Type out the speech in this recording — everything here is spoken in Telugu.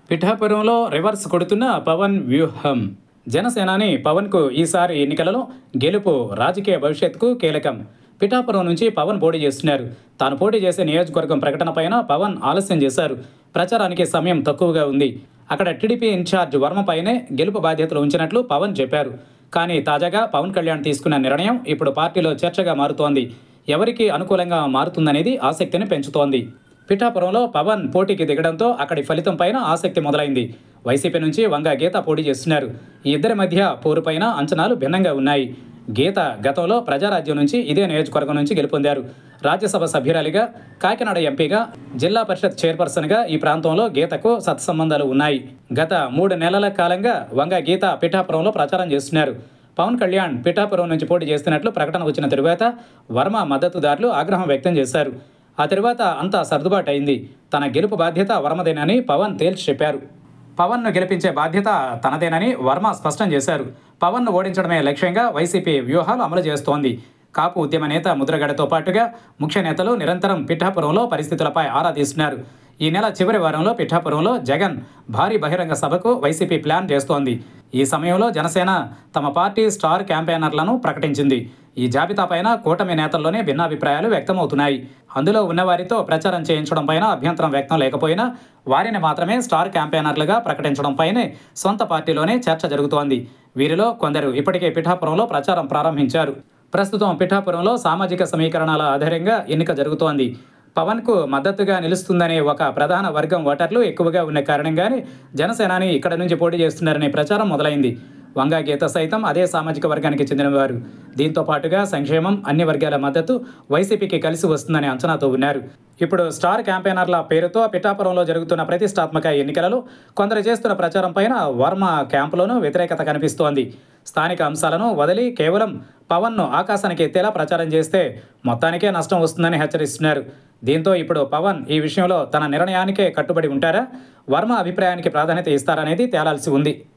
పిఠాపురంలో రివర్స్ కొడుతున్న పవన్ వ్యూహం. జనసేనాని పవన్కు ఈసారి ఎన్నికలలో గెలుపు రాజకీయ భవిష్యత్తుకు కీలకం. పిఠాపురం నుంచి పవన్ పోటీ చేస్తున్నారు. తాను పోటీ చేసే నియోజకవర్గం ప్రకటన పైన పవన్ ఆలస్యం చేశారు. ప్రచారానికి సమయం తక్కువగా ఉంది. అక్కడ టీడీపీ ఇన్ఛార్జ్ వర్మపైనే గెలుపు బాధ్యతలు ఉంచినట్లు పవన్ చెప్పారు. కానీ తాజాగా పవన్ కళ్యాణ్ తీసుకున్న నిర్ణయం ఇప్పుడు పార్టీలో చర్చగా మారుతోంది. ఎవరికి అనుకూలంగా మారుతుందనేది ఆసక్తిని పెంచుతోంది. పిఠాపురంలో పవన్ పోటీకి దిగడంతో అక్కడి ఫలితం పైన ఆసక్తి మొదలైంది. వైసీపీ నుంచి వంగ గీత పోటీ చేస్తున్నారు. ఈ ఇద్దరి మధ్య పోరుపైన అంచనాలు భిన్నంగా ఉన్నాయి. గీత గతంలో ప్రజారాజ్యం నుంచి ఇదే నియోజకవర్గం నుంచి గెలుపొందారు. రాజ్యసభ సభ్యురాలిగా, కాకినాడ ఎంపీగా, జిల్లా పరిషత్ చైర్పర్సన్గా ఈ ప్రాంతంలో గీతకు సత్సంబంధాలు ఉన్నాయి. గత 3 నెలల కాలంగా వంగ గీత పిఠాపురంలో ప్రచారం చేస్తున్నారు. పవన్ కళ్యాణ్ పిఠాపురం నుంచి పోటీ చేస్తున్నట్లు ప్రకటన వచ్చిన తరువాత వర్మ మద్దతుదారులు ఆగ్రహం వ్యక్తం చేశారు. ఆ తరువాత అంతా సర్దుబాటు అయింది. తన గెలుపు బాధ్యత వర్మదేనని పవన్ తేల్చి చెప్పారు. పవన్ను గెలిపించే బాధ్యత తనదేనని వర్మ స్పష్టం చేశారు. పవన్ను ఓడించడమే లక్ష్యంగా వైసీపీ వ్యూహాలు అమలు చేస్తోంది. కాపు ఉద్యమ నేత ముద్రగడతో పాటుగా ముఖ్య నేతలు నిరంతరం పిఠాపురంలో పరిస్థితులపై ఆరా తీస్తున్నారు. ఈ నెల చివరి వారంలో పిఠాపురంలో జగన్ భారీ బహిరంగ సభకు వైసీపీ ప్లాన్ చేస్తోంది. ఈ సమయంలో జనసేన తమ పార్టీ స్టార్ క్యాంపెయినర్లను ప్రకటించింది. ఈ జాబితా పైన కూటమి నేతల్లోనే భిన్నాభిప్రాయాలు వ్యక్తమవుతున్నాయి. అందులో ఉన్నవారితో ప్రచారం చేయించడం పైన అభ్యంతరం వ్యక్తం లేకపోయినా వారిని మాత్రమే స్టార్ క్యాంపెయినర్లుగా ప్రకటించడం పైనే సొంత పార్టీలోనే చర్చ జరుగుతోంది. వీరిలో కొందరు ఇప్పటికే పిఠాపురంలో ప్రచారం ప్రారంభించారు. ప్రస్తుతం పిఠాపురంలో సామాజిక సమీకరణాల ఆధారంగా ఎన్నిక జరుగుతోంది. పవన్కు మద్దతుగా నిలుస్తుందనే ఒక ప్రధాన వర్గం ఓటర్లు ఎక్కువగా ఉన్న కారణంగానే జనసేనాని ఇక్కడ నుంచి పోటీ చేస్తున్నారనే ప్రచారం మొదలైంది. వంగ గీత సైతం అదే సామాజిక వర్గానికి చెందినవారు. దీంతో పాటుగా సంక్షేమం, అన్ని వర్గాల మద్దతు వైసీపీకి కలిసి వస్తుందనే అంచనాతో ఉన్నారు. ఇప్పుడు స్టార్ క్యాంపెయినర్ల పేరుతో పిఠాపురంలో జరుగుతున్న ప్రతిష్టాత్మక ఎన్నికలలో కొందరు చేస్తున్న ప్రచారం పైన వర్మ క్యాంపులోనూ వ్యతిరేకత కనిపిస్తోంది. స్థానిక అంశాలను వదిలి కేవలం పవన్ను ఆకాశానికి ఎత్తేలా ప్రచారం చేస్తే మొత్తానికే నష్టం వస్తుందని హెచ్చరిస్తున్నారు. దీంతో ఇప్పుడు పవన్ ఈ విషయంలో తన నిర్ణయానికే కట్టుబడి ఉంటారా, వర్మ అభిప్రాయానికి ప్రాధాన్యత ఇస్తారనేది తేలాల్సి ఉంది.